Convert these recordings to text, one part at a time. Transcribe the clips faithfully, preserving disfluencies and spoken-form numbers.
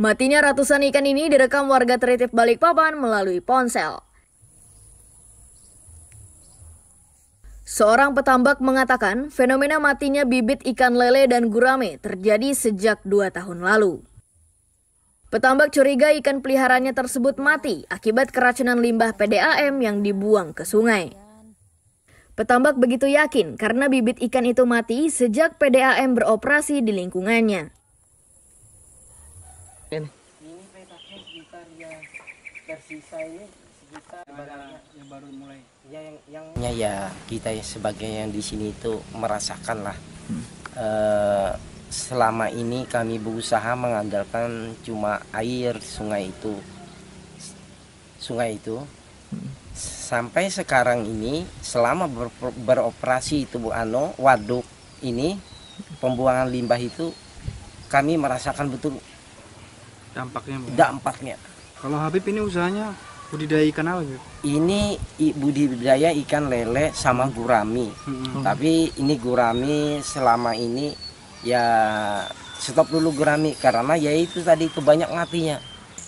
Matinya ratusan ikan ini direkam warga Tritip Balikpapan melalui ponsel. Seorang petambak mengatakan fenomena matinya bibit ikan lele dan gurame terjadi sejak dua tahun lalu. Petambak curiga ikan peliharaannya tersebut mati akibat keracunan limbah P D A M yang dibuang ke sungai. Petambak begitu yakin karena bibit ikan itu mati sejak P D A M beroperasi di lingkungannya. Ini petaknya sekitar ya tersisa ini sekitar yang baru mulai. Ya yang yang ya, ya kita sebagai yang di sini itu merasakan lah. Hmm. Uh, selama ini kami berusaha mengandalkan cuma air sungai itu. Sungai itu. Hmm. Sampai sekarang ini selama ber, beroperasi itu Bu Ano, waduk ini pembuangan limbah itu kami merasakan betul dampaknya. Dampaknya. Kalau Habib ini usahanya budidaya ikan apa gitu? Ini budidaya ikan lele sama gurami. Hmm. Tapi ini gurami selama ini ya stop dulu gurami karena ya itu tadi itu banyak matinya.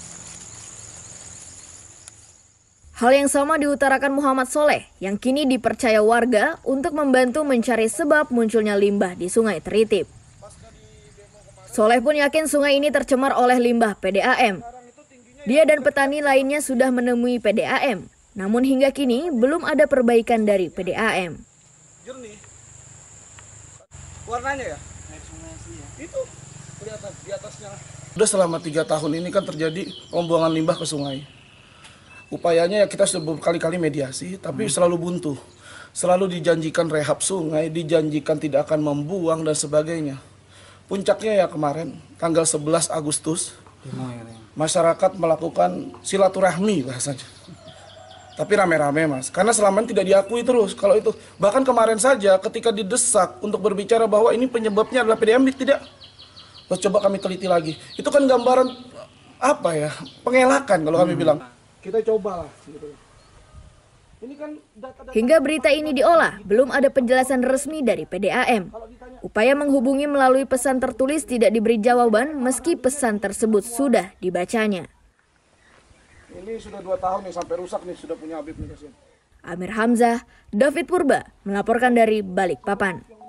Hal yang sama diutarakan Muhammad Soleh yang kini dipercaya warga untuk membantu mencari sebab munculnya limbah di Sungai Tritip. Soleh pun yakin sungai ini tercemar oleh limbah P D A M. Dia dan petani lainnya sudah menemui P D A M, namun hingga kini belum ada perbaikan dari P D A M. Jernih. Warnanya ya? Itu kelihatan di atasnya. Sudah selama tiga tahun ini kan terjadi pembuangan limbah ke sungai. Upayanya ya kita sudah berkali-kali mediasi, tapi hmm. selalu buntu. Selalu dijanjikan rehab sungai, dijanjikan tidak akan membuang dan sebagainya. Puncaknya ya kemarin, tanggal sebelas Agustus, masyarakat melakukan silaturahmi bahasanya. Tapi rame-rame mas, karena selama ini tidak diakui terus kalau itu. Bahkan kemarin saja ketika didesak untuk berbicara bahwa ini penyebabnya adalah P D A M, tidak. Terus coba kami teliti lagi. Itu kan gambaran apa ya, pengelakan kalau kami hmm. bilang. Kita cobalah. Gitu. Ini kan data-data... Hingga berita ini diolah, belum ada penjelasan resmi dari P D A M. Upaya menghubungi melalui pesan tertulis tidak diberi jawaban meski pesan tersebut sudah dibacanya. Ini sudah dua tahun nih sampai rusak nih sudah punya Habib nih kasihan. Amir Hamzah, David Purba melaporkan dari Balikpapan.